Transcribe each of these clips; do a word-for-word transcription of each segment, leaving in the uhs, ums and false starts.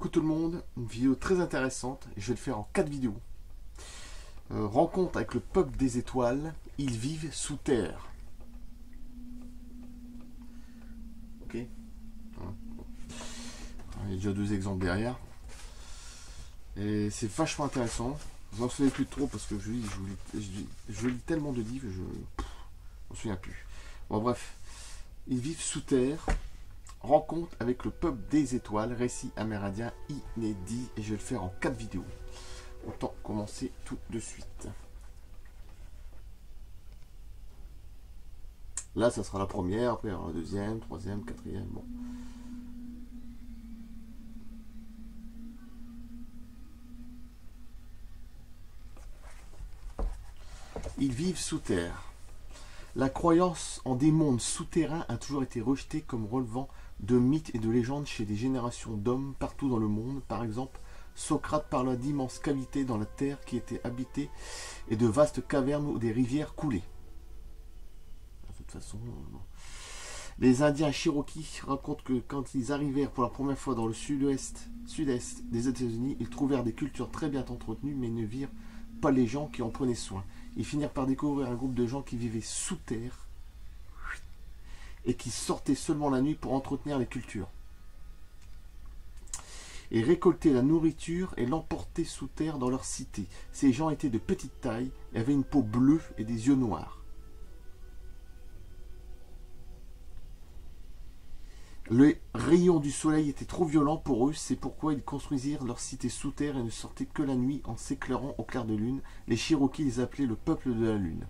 Coucou tout le monde, une vidéo très intéressante, je vais le faire en quatre vidéos. Euh, rencontre avec le peuple des étoiles, ils vivent sous terre. Ok. Voilà. Il y a déjà deux exemples derrière. Et c'est vachement intéressant. Vous n'en souvenez plus trop parce que je lis, je, lis, je, je lis tellement de livres, je ne m'en souviens plus. Bon bref, ils vivent sous terre. Rencontre avec le peuple des étoiles, récit amérindien inédit, et je vais le faire en quatre vidéos. Autant commencer tout de suite. Là, ça sera la première, après il y aura la deuxième, troisième, quatrième, bon. Ils vivent sous terre. La croyance en des mondes souterrains a toujours été rejetée comme relevant de mythes et de légendes chez des générations d'hommes partout dans le monde. Par exemple, Socrate parla d'immenses cavités dans la terre qui étaient habitées et de vastes cavernes où des rivières coulaient. De toute façon, non. Les Indiens Cherokees racontent que quand ils arrivèrent pour la première fois dans le sud-ouest, sud-est des États-Unis, ils trouvèrent des cultures très bien entretenues mais ne virent pas les gens qui en prenaient soin. Ils finirent par découvrir un groupe de gens qui vivaient sous terre et qui sortaient seulement la nuit pour entretenir les cultures. Et récolter la nourriture et l'emporter sous terre dans leur cité. Ces gens étaient de petite taille et avaient une peau bleue et des yeux noirs. Les rayons du soleil étaient trop violents pour eux, c'est pourquoi ils construisirent leur cité sous terre et ne sortaient que la nuit en s'éclairant au clair de lune. Les Cherokees les appelaient le peuple de la lune.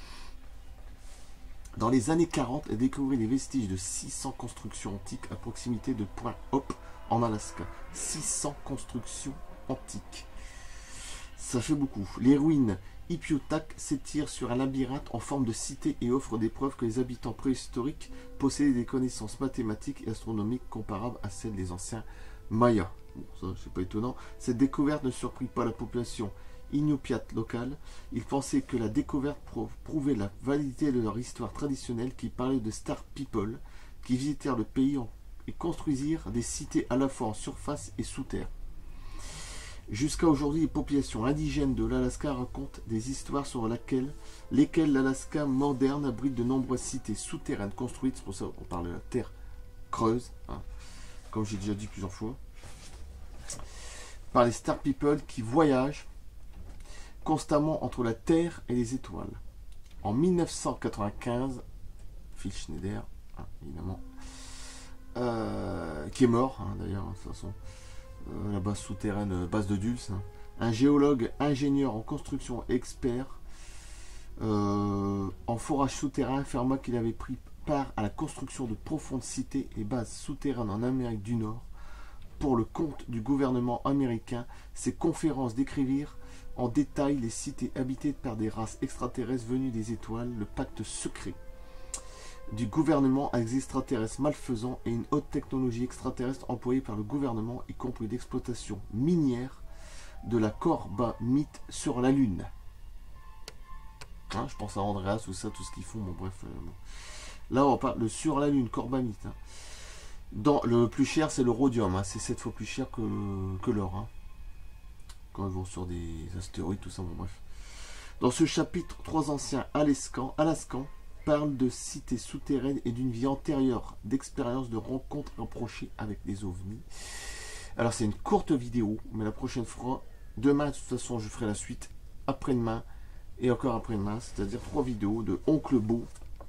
Dans les années quarante, elle découvrit les vestiges de six cents constructions antiques à proximité de Point Hope en Alaska. six cents constructions antiques. Ça fait beaucoup. Les ruines Ipiotak s'étirent sur un labyrinthe en forme de cité et offrent des preuves que les habitants préhistoriques possédaient des connaissances mathématiques et astronomiques comparables à celles des anciens Mayas. Bon, ça, c'est pas étonnant. Cette découverte ne surprit pas la population Inupiat locale. Ils pensaient que la découverte prouvait la validité de leur histoire traditionnelle qui parlait de Star People qui visitèrent le pays et construisirent des cités à la fois en surface et sous terre. Jusqu'à aujourd'hui, les populations indigènes de l'Alaska racontent des histoires sur laquelle, lesquelles l'Alaska moderne abrite de nombreuses cités souterraines construites, c'est pour ça qu'on parle de la terre creuse, hein, comme j'ai déjà dit plusieurs fois, par les Star People qui voyagent constamment entre la Terre et les étoiles. En mille neuf cent quatre-vingt-quinze, Phil Schneider, hein, évidemment, euh, qui est mort, hein, d'ailleurs, de toute façon, euh, la base souterraine, euh, base de Dulce, hein, un géologue, ingénieur en construction expert euh, en forage souterrain affirma qu'il avait pris part à la construction de profondes cités et bases souterraines en Amérique du Nord. Pour le compte du gouvernement américain, ces conférences décrivirent en détail les cités habitées par des races extraterrestres venues des étoiles, le pacte secret du gouvernement avec les extraterrestres malfaisants et une haute technologie extraterrestre employée par le gouvernement, y compris l'exploitation minière de la corbamite sur la Lune. Hein, je pense à Andreas ou ça, tout ce qu'ils font, bon bref. Euh, bon. Là on parle de sur la Lune, corbamite. Hein. Dans, le plus cher c'est le rhodium, hein, c'est sept fois plus cher que, que l'or. Hein. Quand ils vont sur des astéroïdes, tout ça, bon bref. Dans ce chapitre, trois anciens Alaskans, Alaskans parlent de cités souterraines et d'une vie antérieure, d'expériences de rencontres rapprochées avec des ovnis. Alors c'est une courte vidéo, mais la prochaine fois, demain de toute façon je ferai la suite, après-demain et encore après-demain, c'est-à-dire trois vidéos de Oncle Beau.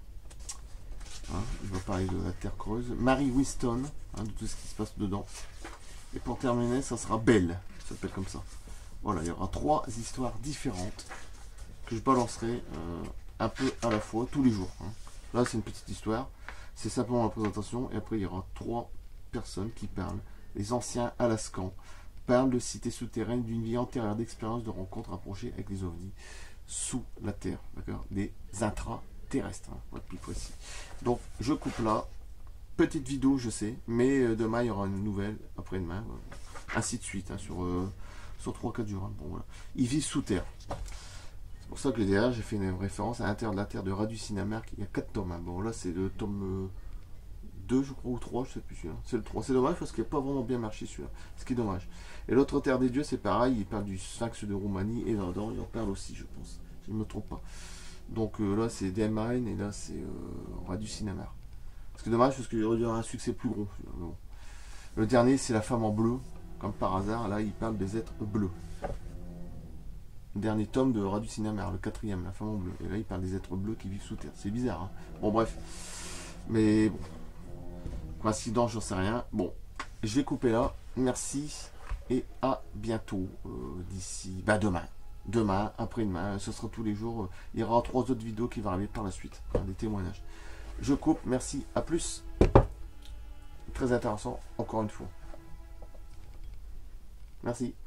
Hein, je vais parler de la Terre creuse, Mary Winston, hein, de tout ce qui se passe dedans. Et pour terminer, ça sera Belle, ça s'appelle comme ça. Voilà, il y aura trois histoires différentes que je balancerai euh, un peu à la fois, tous les jours. Hein. Là, c'est une petite histoire. C'est simplement la présentation. Et après, il y aura trois personnes qui parlent. Les anciens Alaskans parlent de cités souterraines, d'une vie antérieure d'expérience de rencontres rapprochées avec les ovnis sous la Terre. D'accord, des intraterrestres, hein, pour être plus précis. Donc, je coupe là. Petite vidéo, je sais. Mais euh, demain, il y aura une nouvelle. Après-demain. Euh, ainsi de suite. Hein, sur... Euh, sur trois quatre jours. Hein. Bon, voilà. Ils vivent sous terre. C'est pour ça que derrière, j'ai fait une référence à l'intérieur de la Terre de Radu Sinamerk. Il y a quatre tomes. Hein. Bon, là, c'est le tome deux, je crois, ou trois, je sais plus celui-là. C'est le trois. C'est dommage parce qu'il n'a pas vraiment bien marché celui-là. Ce qui est dommage. Et l'autre Terre des Dieux, c'est pareil. Il parle du Sphinx de Roumanie. Et là-dedans, il en parle aussi, je pense. Je ne me trompe pas. Donc euh, là, c'est D M Mine. Et là, c'est euh, Radius Sinamar. Ce qui est dommage parce qu'il aurait dû avoir un succès plus gros. Bon. Le dernier, c'est La Femme en bleu. Comme par hasard, là, il parle des êtres bleus. Dernier tome de Radius Sinamar, le quatrième, La Femme en bleu. Et là, il parle des êtres bleus qui vivent sous terre. C'est bizarre, hein. Bon, bref. Mais bon. Coïncidence, j'en sais rien. Bon, je vais couper là. Merci et à bientôt. Euh, D'ici, bah demain. Demain, après-demain, ce sera tous les jours. Il y aura trois autres vidéos qui vont arriver par la suite. Enfin, des témoignages. Je coupe. Merci. À plus. Très intéressant, encore une fois. Merci.